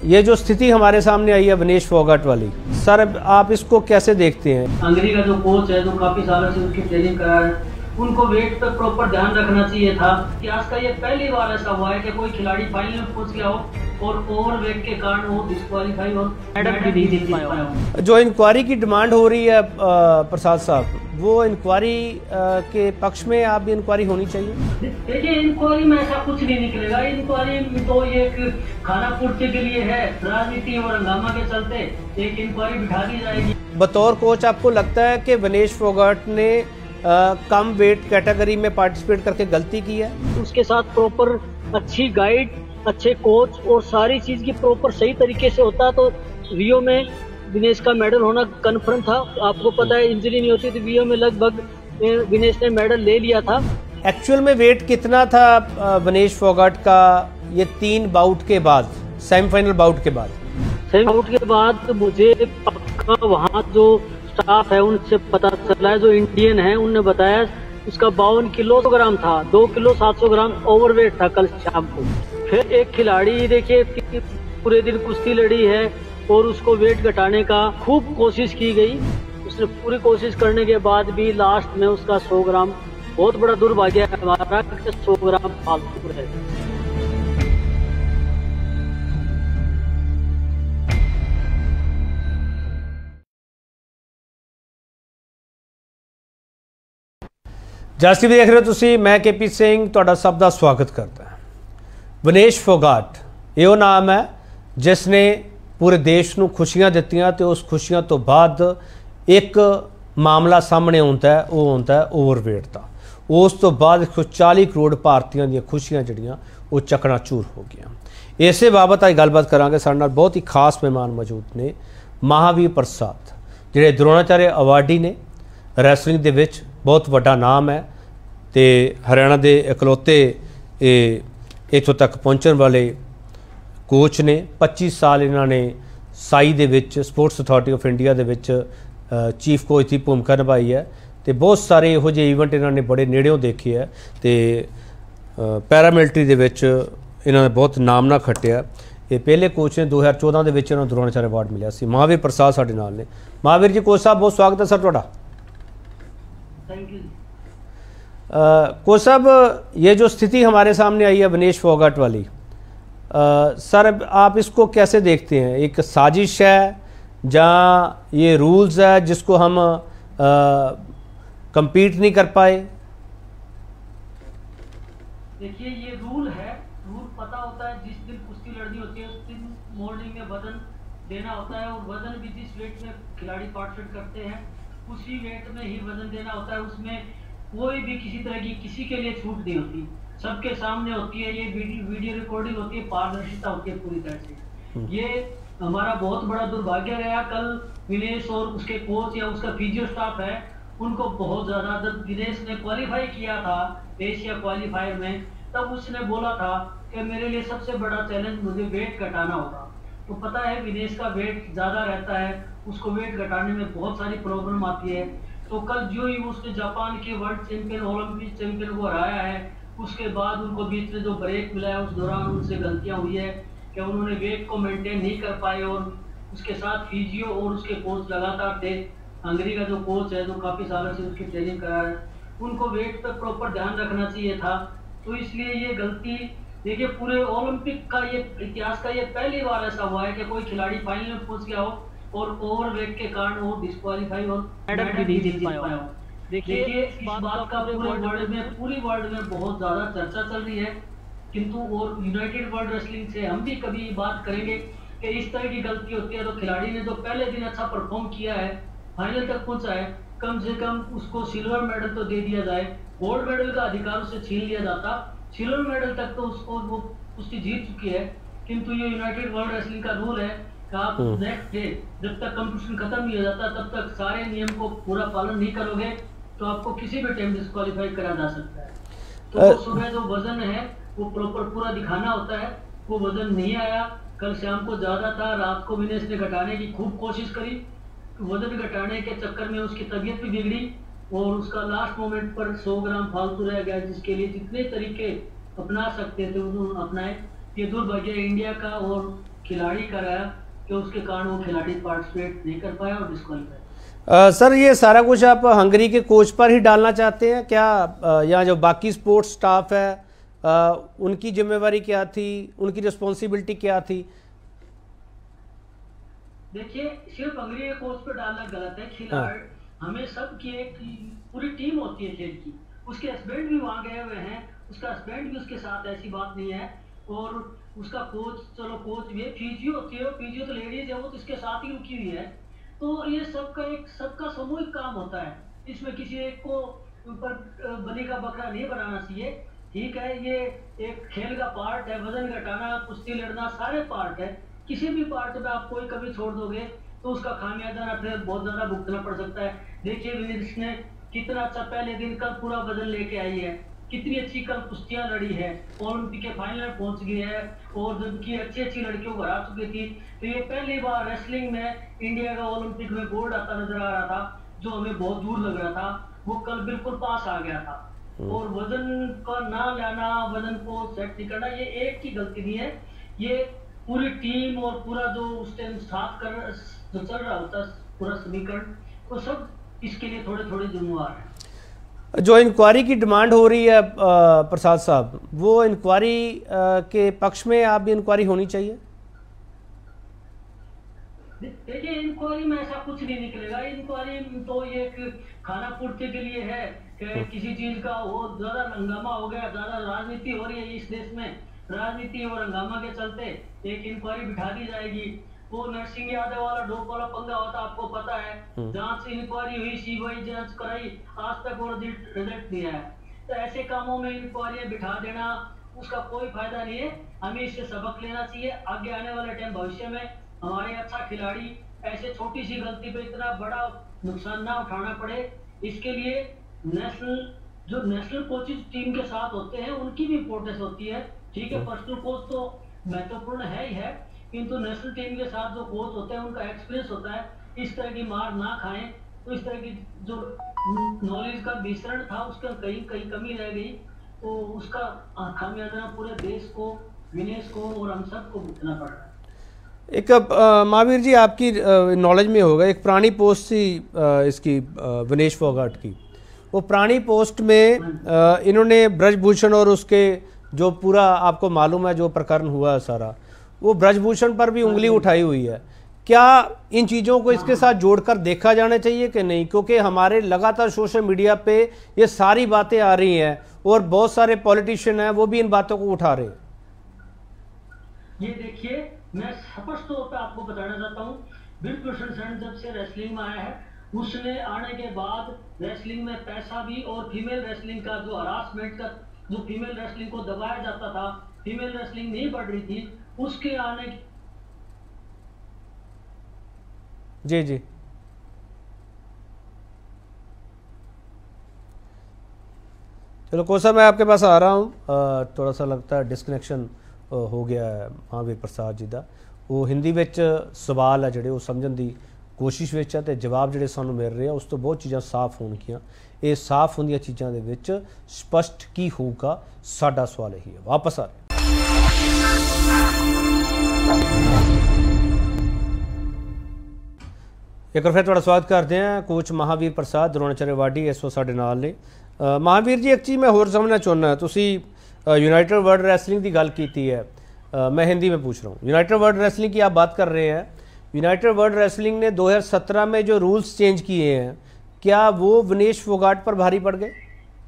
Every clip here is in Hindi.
ये जो स्थिति हमारे सामने आई है विनेश फोगाट वाली, सर आप इसको कैसे देखते हैं? हंगरी का जो कोच है, जो काफी सालों से उसकी ट्रेनिंग करा है, उनको वेट पे प्रॉपर ध्यान रखना चाहिए था। इतिहास का ये पहली बार ऐसा हुआ है कि कोई खिलाड़ी फाइनल में पहुंच गया हो और ओवर वेट के कारण वो डिस्क्वालीफाई और मेडल भी नहीं जीत पाया हो। जो इंक्वायरी की डिमांड हो रही है प्रसाद साहब, वो इंक्वायरी के पक्ष में आप भी इंक्वायरी होनी चाहिए। देखिए, इंक्वायरी में ऐसा कुछ नहीं निकलेगा। इंक्वायरी तो ये खाना पूर्ति के लिए है, राजनीति और हंगामा के चलते एक इंक्वायरी बिठा दी जाएगी। बतौर कोच आपको लगता है कि विनेश फोगाट ने कम वेट कैटेगरी में पार्टिसिपेट करके गलती की है? उसके साथ प्रॉपर अच्छी गाइड, अच्छे कोच और सारी चीज की प्रॉपर सही तरीके से होता तो रियो में विनेश का मेडल होना कन्फर्म था। आपको पता है, इंजरी नहीं होती तो रियो में लगभग विनेश ने मेडल ले लिया था। एक्चुअल में वेट कितना था विनेश फोगाट का ये 3 बाउट के बाद, सेमीफाइनल बाउट के बाद? सेमी बाउट के बाद मुझे पक्का वहाँ जो स्टाफ है उनसे पता चला है, जो इंडियन है उनने बताया उसका 52 किलोग्राम था, 2 किलो 700 ग्राम ओवरवेट था कल शाम को। फिर एक खिलाड़ी देखिए पूरे दिन कुश्ती लड़ी है और उसको वेट घटाने का खूब कोशिश की गई। उसने पूरी कोशिश करने के बाद भी लास्ट में उसका 100 ग्राम, बहुत बड़ा दुर्भाग्य है हमारा, 100 ग्राम फालतू रह गया। जस टीवी देख रहे हो तुसी, मैं केपी सिंह तुहाडा सब दा स्वागत करता है। विनेश फोगाट यो नाम है जिसने पूरे देश नूं खुशियां दित्तियां ते उस खुशियां तो बाद एक मामला सामने आता है, वो आता है ओवरवेट का। उस तो बाद 140 करोड़ भारतीयों दी खुशियां जड़ियां वो चकनाचूर हो गई। इसे बाबत अज गलबात करांगे। साडे नाल बहुत ही खास मेहमान मौजूद ने, महावीर प्रसाद जिहड़े द्रोणाचार्य अवार्डी ने, रैसलिंग दे विच बहुत वड्डा नाम है तो हरियाणा के इकलौते इत्थों तक पहुँचने वाले कोच ने। 25 साल इन्होंने साई दे विच स्पोर्ट्स अथॉरिटी ऑफ इंडिया दे विच चीफ कोच की भूमिका निभाई है तो बहुत सारे इहो जे इवेंट इन्होंने बड़े नेड़ियों देखे है तो पैरामिलिट्री दे विच इन्होंने बहुत नामना खट्टिया। ये पहले कोच ने 2014 के विच इन्होंने द्रोणाचार्य अवार्ड मिला सी। महावीर प्रसाद साडे नाल ने। महावीर जी, कोच साहब बहुत स्वागत है सर तुहाडा। Thank you. कोच साहब, ये जो स्थिति हमारे सामने आई है विनेश फोगाट वाली, सर आप इसको कैसे देखते हैं? एक साजिश है जहाँ ये रूल्स है जिसको हम compete नहीं कर पाए? देखिए, ये रूल है, रूल पता होता है। जिस दिन कुश्ती लड़नी होती है उस दिन मॉर्निंग में वजन देना होता है और वजन भी जिस वेट में खिलाड़ी पार्टिसिपेट करते हैं उसी वेट में ही वजन देना होता है। उसमें कोई भी किसी तरह की किसी के लिए छूट नहीं होती, सबके सामने होती है। ये वीडियो रिकॉर्डिंग होती है, पारदर्शिता होती है पूरी तरह से। ये हमारा बहुत बड़ा दुर्भाग्य रहा। कल विनेश और उसके कोच या उसका फिजियो स्टाफ है, उनको बहुत ज़्यादा, जब विनेश ने क्वालिफाई किया था एशिया क्वालिफायर में, तब उसने बोला था कि मेरे लिए सबसे बड़ा चैलेंज मुझे वेट घटाना होगा। तो पता है विनेश का वेट ज़्यादा रहता है, उसको वेट घटाने में बहुत सारी प्रॉब्लम आती है। तो कल जो ही उसने जापान के वर्ल्ड चैंपियन, ओलंपिक चैंपियन को हराया है, उसके बाद उनको बीच में जो ब्रेक मिला है उस दौरान उनसे गलतियां हुई है कि उन्होंने वेट को मेंटेन नहीं कर पाए और उसके साथ फिजियो और उसके कोच लगातार थे। हंगरी का जो कोच है, जो काफ़ी सालों से उसकी ट्रेनिंग करा है, उनको वेट पर प्रॉपर ध्यान रखना चाहिए था। तो इसलिए ये गलती, देखिए पूरे ओलंपिक का ये इतिहास का ये पहली बार ऐसा हुआ है कि कोई खिलाड़ी फाइनल में पहुंच गया हो और ओवरवेट के कारण वो डिस्क्वालीफाई और मेडल भी नहीं जीत पाया हो। देखिए, इस बात का पूरी वर्ल्ड में बहुत ज़्यादा चर्चा चल रही है, किंतु और यूनाइटेड वर्ल्ड रेसलिंग से हम भी कभी बात करेंगे कि इस तरह की गलती होती है तो खिलाड़ी ने जो पहले दिन अच्छा परफॉर्म किया है, फाइनल तक पहुंचा है, कम से कम उसको सिल्वर मेडल तो दे दिया जाए। गोल्ड मेडल का अधिकार उससे छीन लिया जाता, सिल्वर मेडल तक तो उसको वो कुश्ती जीत चुकी है। किंतु ये यूनाइटेड वर्ल्ड रेसलिंग का रूल है कि आप नेक्स्ट डे जब तक कंपटीशन खत्म नहीं हो जाता तब तक सारे नियम को पूरा पालन नहीं करोगे तो आपको किसी भी टाइम डिस्क्वालीफाई करा जा सकता है। तो सुबह जो वजन है वो प्रॉपर पूरा दिखाना होता है, वो वजन नहीं आया। कल शाम को ज़्यादा था, रात को विनेश ने घटाने की खूब कोशिश करी, वजन घटाने के चक्कर में उसकी तबीयत भी बिगड़ी और उसका लास्ट मोमेंट पर 100 ग्राम फालतू रह गया, जिसके लिए जितने तरीके अपना सकते थे उन्होंने अपनाए। ये दुर्भाग्य इंडिया का और खिलाड़ी का रहा कि उसके कारण वो खिलाड़ी पार्टिसिपेट नहीं कर पाया और डिस्क्वालीफाई। सर ये सारा कुछ आप हंगरी के कोच पर ही डालना चाहते हैं क्या? या जो बाकी स्पोर्ट्स स्टाफ है उनकी जिम्मेवारी क्या थी, उनकी रिस्पॉन्सिबिलिटी क्या थी? देखिए, सिर्फ हंगरी के कोच पर डालना गलत है। खिलाड़ी हमें सब की एक पूरी टीम होती है खेल की। उसके हस्बैंड भी वहाँ गए हुए हैं, उसका हस्बैंड भी उसके साथ, ऐसी बात नहीं है। और उसका कोच, चलो कोच भी है, फिजियो होती है, फिजियो तो लेडीज है, वो तो इसके साथ ही रुकी हुई है। तो ये सबका सामूहिक काम होता है। इसमें किसी एक को ऊपर बलि का बकरा नहीं बनाना चाहिए। ठीक है, ये एक खेल का पार्ट है, वजन घटाना, कुश्ती लड़ना, सारे पार्ट है। किसी भी पार्ट में आप कोई कमी छोड़ दोगे तो उसका खामियाजा ना फिर बहुत ज्यादा भुगतना पड़ सकता है। देखिए विनिस ने कितना अच्छा पहले दिन कल पूरा वजन लेके आई है, कितनी अच्छी कल कुश्तियां लड़ी है, ओलंपिक के फाइनल पहुंच गई है, और जबकि अच्छी अच्छी लड़कियों को हरा चुकी थी। तो ये पहली बार रेसलिंग में इंडिया का ओलंपिक में गोल्ड आता नजर आ रहा था, जो हमें बहुत दूर लग रहा था, वो कल बिल्कुल पास आ गया था। और वजन का ना लाना, वजन को सेट नहीं करना, ये एक की गलती नहीं है, ये पूरी टीम और पूरा जो उस टाइम साथ कर जो चल रहा होता पूरा समीकरण, वो सब इसके लिए थोड़े थोड़े जिम्मेवार है। जो इंक्वायरी की डिमांड हो रही है प्रसाद साहब, वो इंक्वायरी के पक्ष में आप भी इंक्वायरी होनी चाहिए? देखिए, इंक्वायरी में ऐसा कुछ नहीं निकलेगा। इंक्वायरी तो ये खाना पूर्ति के लिए है कि किसी चीज का वो ज्यादा हंगामा हो गया, ज्यादा राजनीति हो रही है इस देश में, राजनीति और हंगामा के चलते एक इंक्वायरी बिठा दी जाएगी। वो नरसिंह यादव वाला डोप वाला पंगा होता, आपको पता है। जांच से इंक्वायरी हुई, सीबीआई जांच कराई, आज तक वो रिजल्ट नहीं आया। तो ऐसे कामों में इंक्वायरी बिठा देना, उसका कोई फायदा नहीं है। हमें इससे सबक लेना चाहिए। आगे आने वाले टाइम भविष्य में हमारे अच्छा खिलाड़ी ऐसे छोटी सी गलती पे इतना बड़ा नुकसान ना उठाना पड़े, इसके लिए जो नेशनल कोचिंग टीम के साथ होते हैं उनकी भी इंपॉर्टेंस होती है। ठीक है, पर्सनल कोच तो महत्वपूर्ण है ही है, किंतु नेशनल टीम के साथ जो कोच होते हैं उनका एक्सपीरियंस होता है। इस तरह की मार ना खाएं, तो इस तरह की जो नॉलेज का विस्तरण था उसका कहीं कमी रह गई, तो उसका खामियाजा पूरे देश को, विनेश को और हम सबको भुगतना पड़ रहा है। एक महावीर जी आपकी नॉलेज में होगा, एक पुरानी पोस्ट थी इसकी विनेश फोगाट की। वो पुरानी पोस्ट में इन्होंने ब्रजभूषण और उसके जो पूरा आपको मालूम है जो प्रकरण हुआ है सारा, वो ब्रजभूषण पर भी उंगली उठाई हुई है। क्या इन चीज़ों को इसके साथ जोड़कर देखा जाना चाहिए कि नहीं? क्योंकि हमारे लगातार सोशल मीडिया पे ये सारी बातें आ रही हैं और बहुत सारे पॉलिटिशियन हैं वो भी इन बातों को उठा रहे हैं। ये देखिए, मैं स्पष्ट तौर पे आपको बताना चाहता हूँ, ब्रजभूषण शरण जब से रेसलिंग में आया है, उसने आने के बाद रेसलिंग में पैसा भी और फीमेल रेसलिंग का जो हरासमेंट का, जो फीमेल रेसलिंग को दबाया जाता था, फीमेल रेसलिंग नहीं बढ़ रही थी, उसके आने जी जी चलो कोसा, मैं आपके पास आ रहा हूँ। थोड़ा सा लगता है डिस्कनेक्शन हो गया है महावीर प्रसाद जी का। वो हिंदी में सवाल है जोड़े वो समझने की कोशिश में है, तो जवाब जोड़े सानू मिल रहे हैं उस तो बहुत चीज़ां साफ होणगियां। ये साफ होंदियां चीज़ों के विच स्पष्ट की होगा, साडा सवाल यही है। वापस आ रहे एक बार फिर थोड़ा स्वागत करते हैं। कोच महावीर प्रसाद द्रोणाचार्य वाडी इस वक्त साडे नाल ने। महावीर जी, एक चीज़ मैं होर समझना चाहुंदा, तुसी यूनाइटेड वर्ल्ड रेसलिंग की गल की है, मैं हिंदी में पूछ रहा हूँ। यूनाइटेड वर्ल्ड रेसलिंग की आप बात कर रहे हैं। यूनाइटेड वर्ल्ड रेसलिंग ने 2017 में जो रूल्स चेंज किए हैं, क्या वो विनेश फोगाट पर भारी पड़ गए?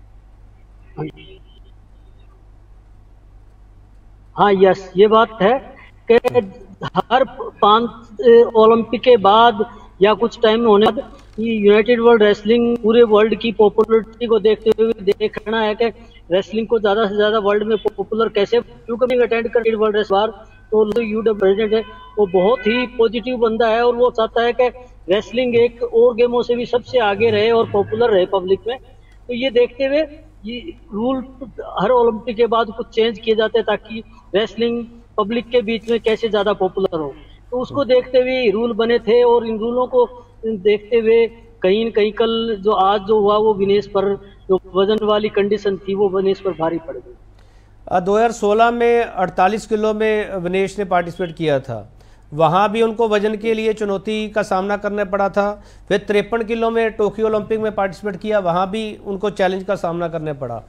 हाँ, यस, ये बात है कि हर 5 ओलंपिक के बाद या कुछ टाइम होने बाद यूनाइटेड वर्ल्ड रेसलिंग पूरे वर्ल्ड की पॉपुलरिटी को देखते हुए देखना है कि रेसलिंग को ज्यादा से ज्यादा वर्ल्ड में पॉपुलर कैसे, क्योंकि अटेंड कर वर्ल्ड रेसलिंग तो यूडब्ल्यू प्रेसिडेंट है, वो बहुत ही पॉजिटिव बंदा है और वो चाहता है कि रेसलिंग एक और गेमों से भी सबसे आगे रहे और पॉपुलर रहे पब्लिक में। तो ये देखते हुए ये रूल हर ओलंपिक के बाद कुछ चेंज किए जाते हैं ताकि रेसलिंग पब्लिक के बीच में कैसे ज्यादा पॉपुलर हो। तो उसको देखते हुए रूल बने थे और इन रूलों को देखते हुए कहीं न कहीं कल जो आज जो हुआ वो विनेश पर, जो वजन वाली कंडीशन थी वो विनेश पर भारी पड़ गई। 2016 में 48 किलो में विनेश ने पार्टिसिपेट किया था, वहाँ भी उनको वजन के लिए चुनौती का सामना करना पड़ा था। फिर 53 किलो में टोक्यो ओलंपिक में पार्टिसिपेट किया, वहाँ भी उनको चैलेंज का सामना करना पड़ा।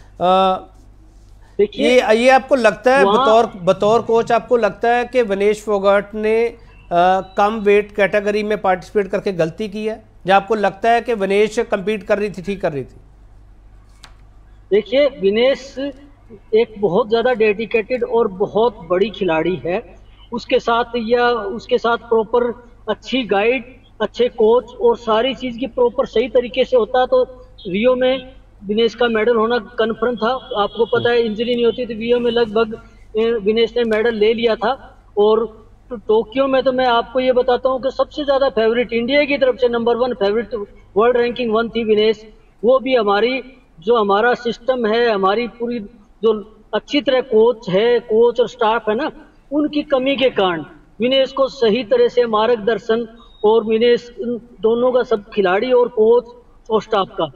ये आपको लगता है बतौर कोच आपको लगता है कि विनेश फोगाट ने कम वेट कैटेगरी में पार्टिसिपेट करके गलती की है, या आपको लगता है कि विनेश कम्पीट कर रही थी, ठीक कर रही थी? देखिए, विनेश एक बहुत ज़्यादा डेडिकेटेड और बहुत बड़ी खिलाड़ी है। उसके साथ प्रॉपर अच्छी गाइड, अच्छे कोच और सारी चीज़ की प्रॉपर सही तरीके से होता तो रियो में विनेश का मेडल होना कन्फर्म था। आपको पता है, इंजरी नहीं होती तो रियो में लगभग विनेश ने मेडल ले लिया था। और टोक्यो में तो मैं आपको ये बताता हूँ कि सबसे ज़्यादा फेवरेट इंडिया की तरफ से नंबर 1 फेवरेट, वर्ल्ड रैंकिंग 1 थी विनेश। वो भी हमारा सिस्टम है, हमारी पूरी जो अच्छी तरह कोच और स्टाफ है ना, उनकी कमी के कारण विनेश को सही तरह से मार्गदर्शन और विनेश दोनों का, सब खिलाड़ी और कोच और स्टाफ का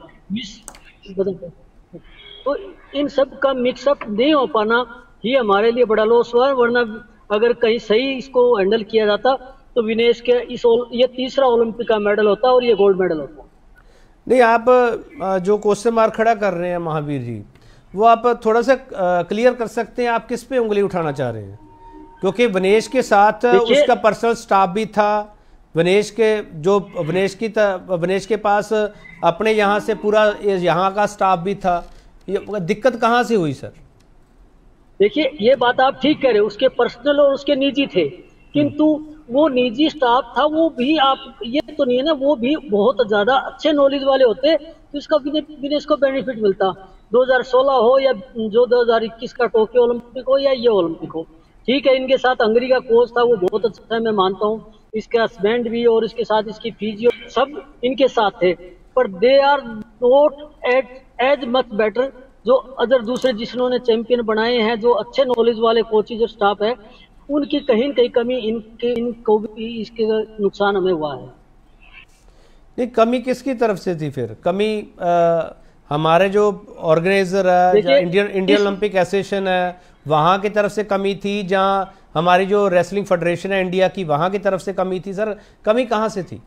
तो इन सब का मिक्सअप नहीं हो पाना ही हमारे लिए बड़ा लॉस हुआ। वरना अगर कहीं सही इसको हैंडल किया जाता तो विनेश के ये तीसरा ओलंपिक का मेडल होता और ये गोल्ड मेडल होता। नहीं, आप जो क्वेश्चन मार्क खड़ा कर रहे हैं महावीर जी, वो आप थोड़ा सा क्लियर कर सकते हैं, आप किस पे उंगली उठाना चाह रहे हैं? क्योंकि विनेश के साथ उसका पर्सनल स्टाफ भी था, विनेश के पास अपने यहाँ से पूरा यहाँ का स्टाफ भी था। ये दिक्कत कहाँ से हुई सर? देखिए, ये बात आप ठीक कह रहे हो, उसके पर्सनल और उसके निजी थे, किंतु वो निजी स्टाफ था, वो भी आप ये तो नहीं है ना, वो भी बहुत ज्यादा अच्छे नॉलेज वाले होते तो इसका विनेश को बेनिफिट मिलता। 2016 हो या जो 2021 का टोक्यो ओलंपिक हो या ये ओलंपिक हो, ठीक है। इनके साथ हंगरी का कोच था, वो बहुत अच्छा है, मैं मानता हूँ। इसके हस्बैंड भी और इसके साथ इसकी फिजियो सब इनके साथ थे, पर they are not as much better जो अदर दूसरे जिन्होंने चैंपियन बनाए हैं, जो अच्छे नॉलेज वाले कोचेज और स्टाफ है, उनकी कहीं न कहीं कमी इनको भी इसके नुकसान हमें हुआ है। नहीं, कमी किसकी तरफ से थी फिर? कमी हमारे जो ऑर्गेनाइजर है, इंडियन ओलंपिक एसोसिएशन है, वहाँ की तरफ से कमी थी, जहाँ हमारी जो रेसलिंग फेडरेशन है इंडिया की, वहाँ की तरफ से कमी थी? सर, कमी कहाँ से थी?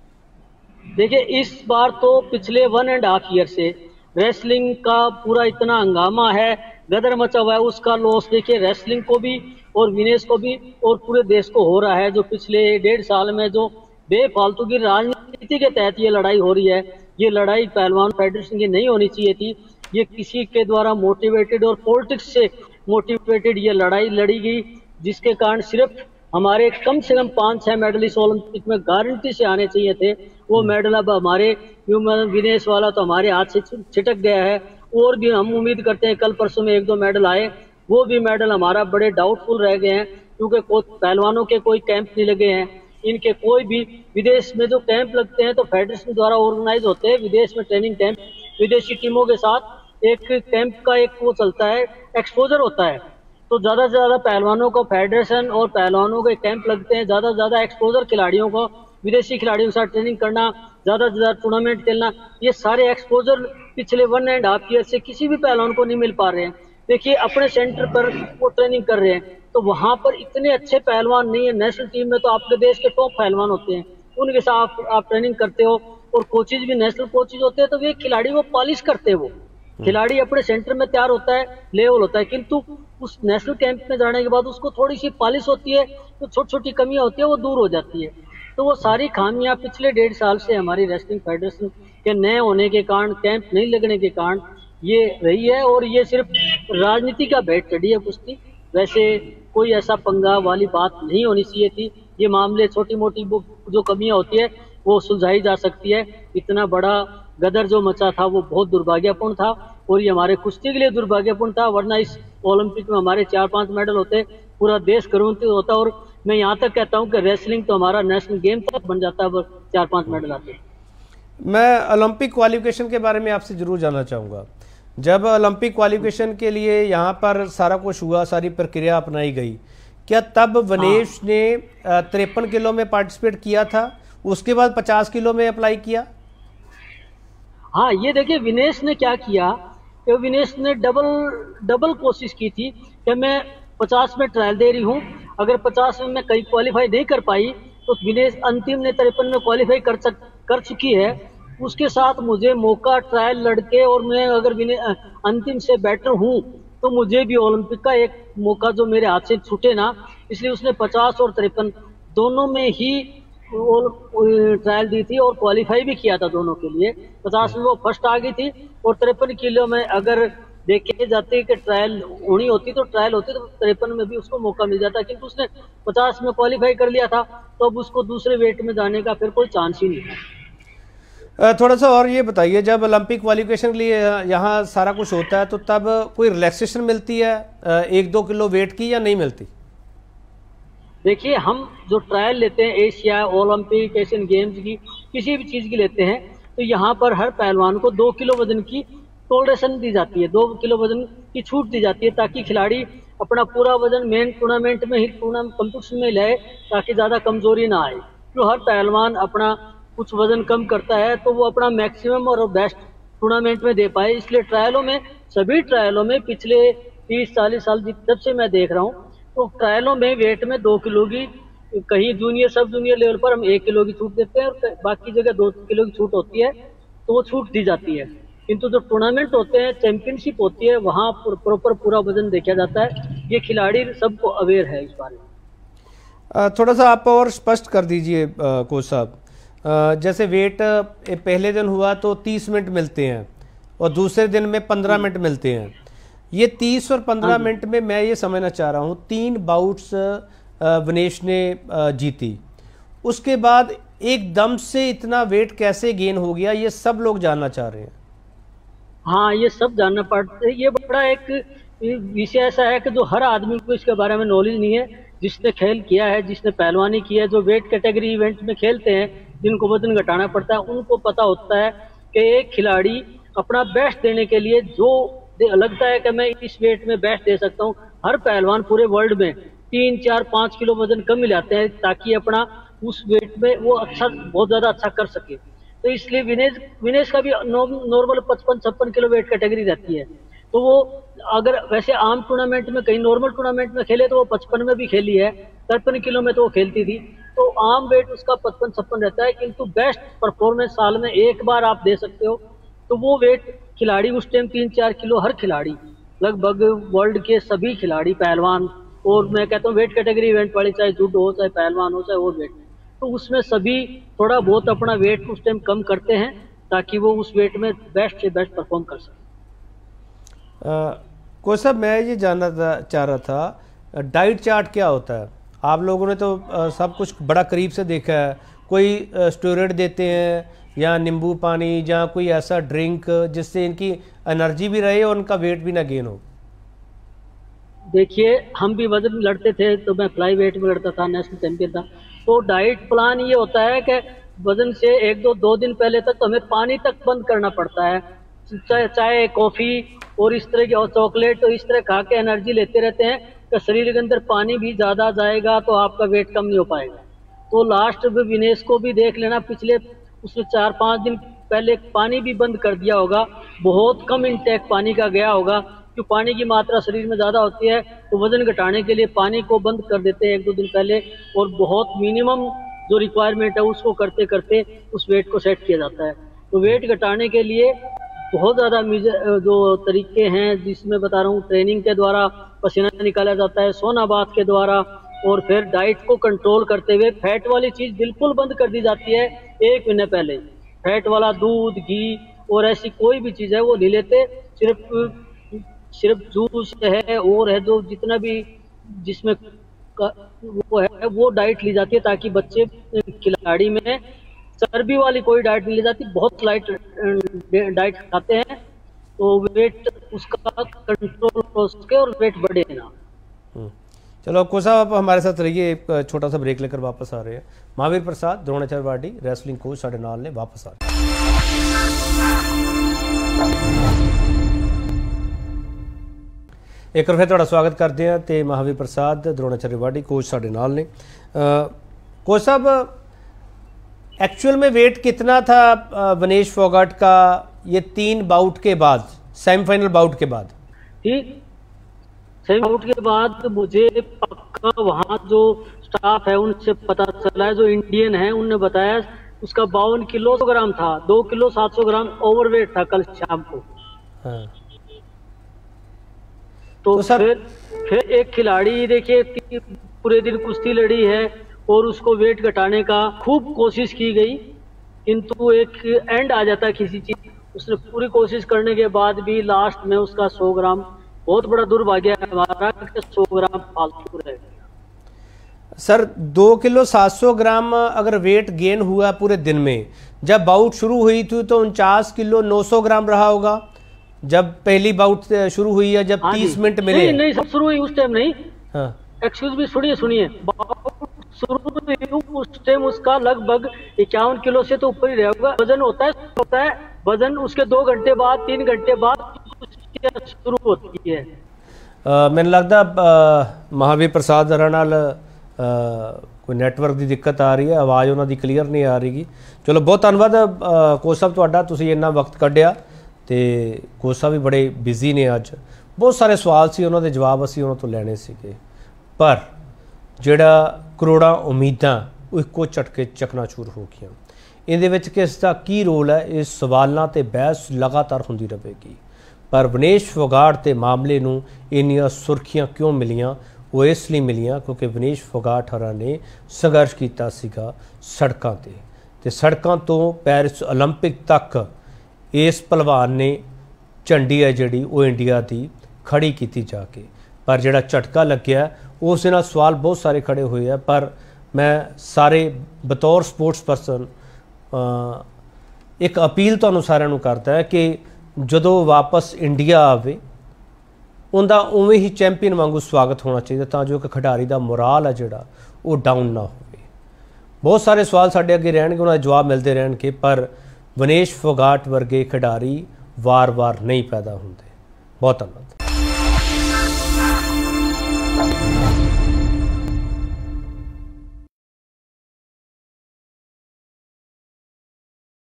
देखिए, इस बार तो पिछले 1.5 ईयर से रेसलिंग का पूरा इतना हंगामा है, गदर मचा हुआ है, उसका लॉस देखिए रेसलिंग को भी और विनेश को भी और पूरे देश को हो रहा है। जो पिछले 1.5 साल में जो बेफालतू की राजनीति के तहत ये लड़ाई हो रही है, ये लड़ाई पहलवान फेडरेशन की नहीं होनी चाहिए थी। ये किसी के द्वारा मोटिवेटेड और पॉलिटिक्स से मोटिवेटेड ये लड़ाई लड़ी गई, जिसके कारण सिर्फ हमारे कम से कम 5-6 मेडल इस ओलंपिक में गारंटी से आने चाहिए थे। वो मेडल अब हमारे विनेश वाला तो हमारे हाथ से छिटक गया है। और भी हम उम्मीद करते हैं कल परसों में 1-2 मेडल आए, वो भी मेडल हमारा बड़े डाउटफुल रह गए हैं, क्योंकि पहलवानों के कोई कैंप नहीं लगे हैं। इनके कोई भी विदेश में जो कैंप लगते हैं तो फेडरेशन द्वारा ऑर्गेनाइज होते हैं, विदेश में ट्रेनिंग कैंप विदेशी टीमों के साथ एक कैंप का एक वो चलता है, एक्सपोजर होता है। तो ज़्यादा से ज़्यादा पहलवानों को फेडरेशन और पहलवानों के कैंप लगते हैं, ज़्यादा से ज़्यादा एक्सपोजर खिलाड़ियों को, विदेशी खिलाड़ियों के साथ ट्रेनिंग करना, ज़्यादा से ज़्यादा टूर्नामेंट खेलना, ये सारे एक्सपोजर पिछले 1.5 ईयर से किसी भी पहलवान को नहीं मिल पा रहे हैं। देखिए, अपने सेंटर पर वो ट्रेनिंग कर रहे हैं, तो वहाँ पर इतने अच्छे पहलवान नहीं है। नेशनल टीम में तो आपके देश के टॉप पहलवान होते हैं, उनके साथ आप ट्रेनिंग करते हो, और कोचेज भी नेशनल कोचेज होते हैं, तो वे खिलाड़ी को पॉलिश करते हैं। वो खिलाड़ी अपने सेंटर में तैयार होता है, लेवल होता है, किंतु उस नेशनल कैंप में जाने के बाद उसको थोड़ी सी पॉलिश होती है, तो छोटी छोटी कमियां होती है, वो दूर हो जाती है। तो वो सारी खामियां पिछले 1.5 साल से हमारी रेसलिंग फेडरेशन के नए होने के कारण, कैंप नहीं लगने के कारण ये रही है। और ये सिर्फ राजनीति का भेंट चढ़ी है कुश्ती, वैसे कोई ऐसा पंगा वाली बात नहीं होनी चाहिए थी। ये मामले छोटी मोटी जो कमियां होती है वो सुलझाई जा सकती है। इतना बड़ा गदर जो मचा था वो बहुत दुर्भाग्यपूर्ण था, और ये हमारे कुश्ती के लिए दुर्भाग्यपूर्ण था, वरना इस ओलंपिक में हमारे 4-5 मेडल होते, पूरा देश गर्वित होता। और मैं यहाँ तक कहता हूँ कि रेसलिंग तो हमारा नेशनल गेम तक बन जाता है, 4-5 मेडल आते। मैं ओलंपिक क्वालिफिकेशन के बारे में आपसे जरूर जानना चाहूँगा। जब ओलंपिक क्वालिफिकेशन के लिए यहाँ पर सारा कुछ हुआ, सारी प्रक्रिया अपनाई गई, क्या तब विनेश ने 53 किलो में पार्टिसिपेट किया था, उसके बाद 50 किलो में अप्लाई किया? हाँ, ये देखिए विनेश ने क्या किया, कि विनेश ने डबल कोशिश की थी कि मैं 50 में ट्रायल दे रही हूँ, अगर 50 में मैं कहीं क्वालिफाई नहीं कर पाई तो विनेश अंतिम ने 53 में क्वालिफाई कर चुकी है। उसके साथ मुझे मौका ट्रायल लड़के, और मैं अगर अंतिम से बेटर हूँ तो मुझे भी ओलंपिक का एक मौका जो मेरे हाथ से छूटे ना, इसलिए उसने 50 और 53 दोनों में ही ट्रायल दी थी और क्वालिफाई भी किया था दोनों के लिए। 50 में वो फर्स्ट आ गई थी और 53 किलो में अगर देखे जाते कि ट्रायल होनी होती तो 53 में भी उसको मौका मिल जाता, किंतु उसने 50 में क्वालिफाई कर लिया था, तो अब उसको दूसरे वेट में जाने का फिर कोई चांस ही नहीं है। थोड़ा सा और ये बताइए, जब ओलंपिक क्वालिफिकेशन के लिए यहाँ सारा कुछ होता है तो तब कोई रिलैक्सेशन मिलती है 1-2 किलो वेट की या नहीं मिलती? देखिए, हम जो ट्रायल लेते हैं एशिया, ओलंपिक, एशियन गेम्स की, किसी भी चीज़ की लेते हैं, तो यहाँ पर हर पहलवान को 2 किलो वजन की टॉलरेशन दी जाती है, 2 किलो वजन की छूट दी जाती है, ताकि खिलाड़ी अपना पूरा वजन मेन टूर्नामेंट में ही कंपटीशन में ले, ताकि ज़्यादा कमजोरी ना आए। तो हर पहलवान अपना कुछ वजन कम करता है तो वो अपना मैक्सिमम और बेस्ट टूर्नामेंट में दे पाए, इसलिए ट्रायलों में, सभी ट्रायलों में पिछले 30-40 साल जब से मैं देख रहा हूँ, तो ट्रायलों में वेट में 2 किलो की, कहीं जूनियर सब जूनियर लेवल पर हम 1 किलो की छूट देते हैं और बाकी जगह 2 किलो की छूट होती है, तो वो छूट दी जाती है। किंतु जो टूर्नामेंट होते हैं, चैंपियनशिप होती है, वहाँ प्रॉपर पूरा वजन देखा जाता है। ये खिलाड़ी सबको अवेयर है इस बारे में। थोड़ा सा आप और स्पष्ट कर दीजिए कोच साहब, जैसे वेट पहले दिन हुआ तो 30 मिनट मिलते हैं और दूसरे दिन में 15 मिनट मिलते हैं। ये 30 और 15 मिनट में मैं ये समझना चाह रहा हूँ, 3 बाउट्स विनेश ने जीती, उसके बाद एकदम से इतना वेट कैसे गेन हो गया, ये सब लोग जानना चाह रहे हैं। हाँ, ये सब जानना पड़ता है। ये बड़ा एक विषय ऐसा है कि जो हर आदमी को इसके बारे में नॉलेज नहीं है। जिसने खेल किया है, जिसने पहलवानी की है, जो वेट कैटेगरी इवेंट में खेलते हैं, जिनको वजन घटाना पड़ता है, उनको पता होता है कि एक खिलाड़ी अपना बेस्ट देने के लिए जो लगता है कि मैं इस वेट में बेस्ट दे सकता हूँ, हर पहलवान पूरे वर्ल्ड में 3, 4, 5 किलो वजन कम मिलाते हैं ताकि अपना उस वेट में वो अच्छा, बहुत ज्यादा अच्छा कर सके। तो इसलिए विनेश का भी नॉर्मल 55-56 किलो वेट कैटेगरी रहती है। तो वो अगर वैसे आम टूर्नामेंट में, कहीं नॉर्मल टूर्नामेंट में खेले तो वो 55 में भी खेली है, 53 किलो में तो वो खेलती थी, तो आम वेट उसका 55-56 रहता है। किंतु बेस्ट परफॉर्मेंस साल में एक बार आप दे सकते हो, तो वो वेट खिलाड़ी उस टाइम 3-4 किलो, हर खिलाड़ी लगभग वर्ल्ड के सभी खिलाड़ी, पहलवान, और मैं कहता हूँ वेट कैटेगरी इवेंट वाले, चाहे जूडो हो, चाहे पहलवान हो, चाहे और वेट, तो उसमें सभी थोड़ा बहुत अपना वेट उस टाइम कम करते हैं ताकि वो उस वेट में बेस्ट से बेस्ट परफॉर्म कर सके। कोच साहब, मैं ये जानना चाह रहा था, डाइट चार्ट क्या होता है? आप लोगों ने तो सब कुछ बड़ा करीब से देखा है, कोई स्टेरॉइड देते हैं या नींबू पानी या कोई ऐसा ड्रिंक जिससे इनकी एनर्जी भी रहे और उनका वेट भी ना गेन हो? देखिए, हम भी वजन लड़ते थे, तो मैं फ्लाई वेट में लड़ता था, नेशनल चैंपियन था। तो डाइट प्लान ये होता है कि वजन से 1-2 दिन पहले तक तो हमें पानी तक बंद करना पड़ता है। चाय, कॉफी और इस तरह की, और चॉकलेट, तो इस तरह खा के एनर्जी लेते रहते हैं कि शरीर के अंदर पानी भी ज्यादा जाएगा तो आपका वेट कम नहीं हो पाएगा। तो लास्ट में विनेश को भी देख लेना, पिछले उसने 4-5 दिन पहले पानी भी बंद कर दिया होगा, बहुत कम इंटेक पानी का गया होगा, क्यों पानी की मात्रा शरीर में ज्यादा होती है, तो वजन घटाने के लिए पानी को बंद कर देते हैं 1-2 दिन पहले, और बहुत मिनिमम जो रिक्वायरमेंट है उसको करते करते उस वेट को सेट किया जाता है। तो वेट घटाने के लिए बहुत ज्यादा जो तरीके हैं, जिसमें बता रहा हूँ, ट्रेनिंग के द्वारा पसीना निकाला जाता है, सोना बाथ के द्वारा, और फिर डाइट को कंट्रोल करते हुए फैट वाली चीज बिल्कुल बंद कर दी जाती है 1 महीने पहले। फैट वाला दूध, घी और ऐसी कोई भी चीज है वो नहीं लेते, सिर्फ जूस है और है जो जितना भी जिसमें वो है वो डाइट ली जाती है, ताकि बच्चे खिलाड़ी में चर्बी वाली कोई डाइट नहीं ली जाती, बहुत लाइट डाइट खाते हैं, तो वेट उसका कंट्रोल हो सके और वेट बढ़े ना। चलो कोच साहब, आप हमारे साथ रहिए, एक छोटा सा ब्रेक लेकर वापस आ रहे हैं। महावीर प्रसाद द्रोणाचार्य वाडी रेसलिंग कोच साढ़े नाल ने वापस आ रहे। एक बार फिर थोड़ा स्वागत करते हैं। तो महावीर प्रसाद द्रोणाचार्य वाडी कोच साढ़े नाल ने। कोच साहब, एक्चुअल में वेट कितना था विनेश फोगाट का ये 3 बाउट के बाद, सेमीफाइनल बाउट के बाद? ठीक, सेमीफाइनल के बाद मुझे पक्का वहाँ जो स्टाफ है उनसे पता चला है, जो इंडियन है उनने बताया उसका 52 किलो ग्राम था, 2 किलो 700 ग्राम ओवरवेट था कल शाम को। हाँ। तो फिर एक खिलाड़ी देखिए पूरे दिन कुश्ती लड़ी है और उसको वेट घटाने का खूब कोशिश की गई, किंतु एक एंड आ जाता है किसी चीज। उसने पूरी कोशिश करने के बाद भी लास्ट में उसका 100 ग्राम, बहुत बड़ा दुर्भाग्य है हमारा, 100 ग्राम फालतू रह गया। सर 2 किलो 700 ग्राम अगर वेट गेन हुआ पूरे दिन में, जब बाउट शुरू हुई थी तो 49 किलो 900 ग्राम रहा होगा जब पहली बाउट शुरू हुई है, जब 30 मिनट मिले? नहीं सब शुरू हुई उस टाइम नहीं। हाँ। एक्सक्यूज मी, सुनिए बाउट शुरू हुई उस टाइम उसका लगभग 51 किलो से तो ऊपर ही रहेगा वजन होता है वजन उसके 2 घंटे बाद 3 घंटे बाद शुरू होती है। मैंने लगता महावीर प्रसाद नाल कोई नैटवर्क की दिक्कत आ रही है, आवाज़ उन्होंने क्लीयर नहीं आ रही। चलो बहुत धन्यवाद कोच साहब तुहाडा, तुसीं इन्ना वक्त कढ़िया। तो कोच साहब भी बड़े बिजी ने, अज बहुत सारे सवाल से उन्होंने जवाब असीं उन्होंने तो लैणे सीगे, पर जिहड़ा करोड़ां उम्मीदां वो इक्को झटके चकनाचूर हो गईयां। इहदे विच किस दा की रोल है, इस सवालों ते बहस लगातार होंदी रहेगी। पर विनेश फोगाट के मामले नूं इन्नियां सुर्खियां क्यों मिलियां? वो इसलिए मिलियां क्योंकि विनेश फोगाट हरां ने संघर्ष किया सीगा सड़कों ते सड़कों तो पेरिस ओलंपिक तक इस पहलवान ने झंडी है जिहड़ी वो इंडिया की खड़ी की जाके। पर जिहड़ा झटका लग्या उस नाल सवाल बहुत सारे खड़े हुए हैं। पर मैं सारे बतौर स्पोर्ट्स परसन एक अपील तुहानूं सारिआं नूं करदा है कि जदों वापस इंडिया आवे उनका उवें ही चैंपीयन वांगू स्वागत होना चाहिए, तां जो कि खिडारी का मोराल है जिहड़ा वो डाउन ना होवे। बहुत सारे सवाल साडे अगे रहणगे, उन्हां दे जवाब मिलते रहणगे, पर विनेश फोगाट वर्गे खिडारी वार वार नहीं पैदा होंदे। बहुत धन्यवाद।